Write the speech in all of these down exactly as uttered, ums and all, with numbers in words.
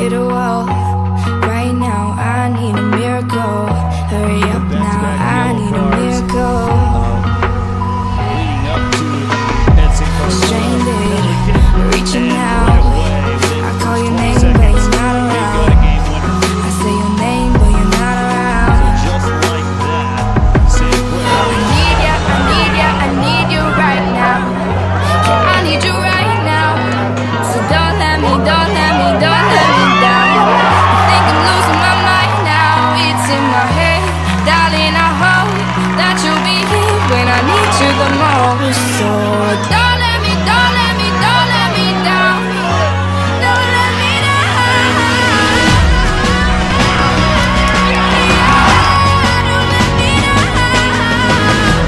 hit a wall. Right now I need a miracle. Hurry up now, I need a miracle. Stranded, reaching out. I call your name but you're not around. I say your name but you're not around. I need ya, I need ya, I need you right now. Yeah, I need you right now. So don't let me, don't let me, don't let me down. I think I'm losing my mind now. It's in my head, darling, I hope that you'll be here when I need you the most. So don't let me, don't let me, don't let me down. Don't let me down. Don't let me down.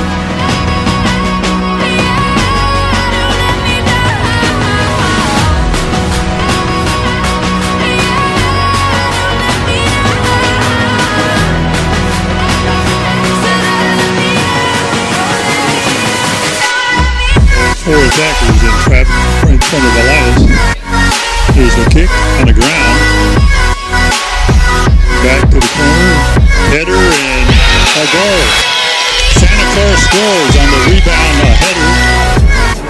Four attackers in trap in front of Elias. Here's the kick on the ground. Back to the corner. Header and a goal. Santa Clara scores on the rebound uh, header.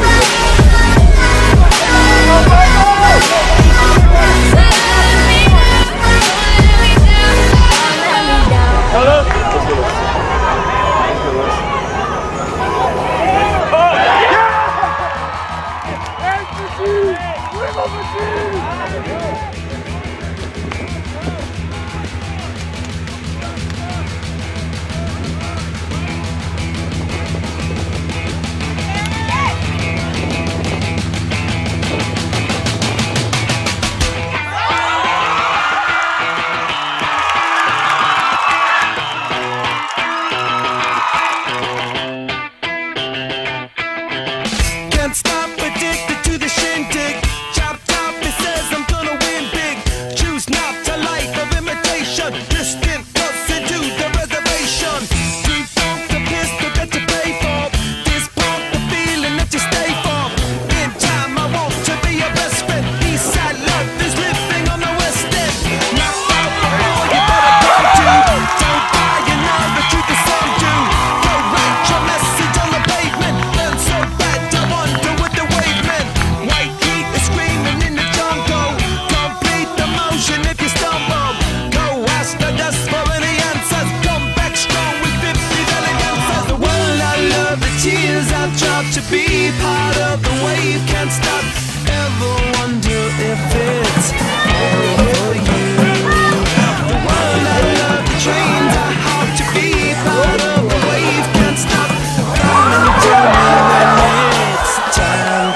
To be part of the wave, can't stop. Ever wonder if it's all for you? The world I love, the trains are hard to be part of the wave, can't stop. Come and tell me when it's time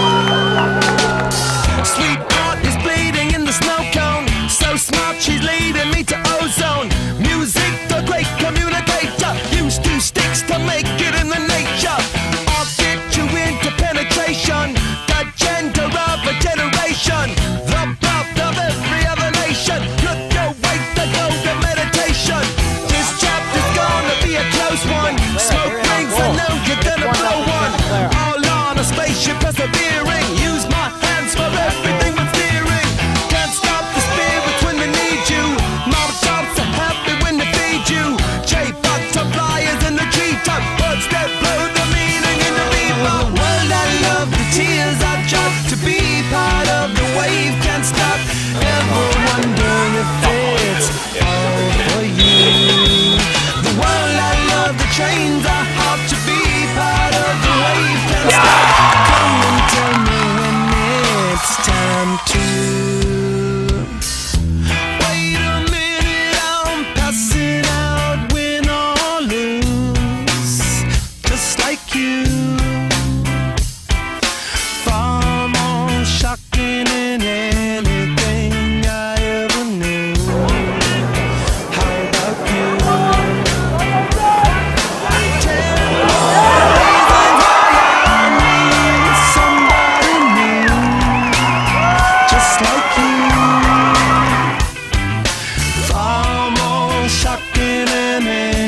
to. Sweetheart is bleeding in the snow cone. So smart, she's leading me to ozone. Music, the great communicator. Used two sticks to make it in the nature. The gender of a generation, the birth of every other nation. Look your way to go to meditation. This chapter's gonna be a close one. Smoke rings, I know you're gonna blow one. All on a spaceship persevering. Use my hands for everything but steering. Can't stop the spirits when they need you. Mom tops are happy when they feed you. J butterflies in the treetop. Birds that blow the meaning in the bebop. World I love, the tears I drop to be part of the wave, can't stop. Ever wonder if it's all for you? The world I love, the trains are hard to be part of the wave, can't stop. Come and tell me when it's time to. Wait a minute, I'm passing out, win or lose, just like you. Far more shocking than anything I ever knew. How about you? Tell me reasons why I need somebody new, just like you. Far more shocking than anything.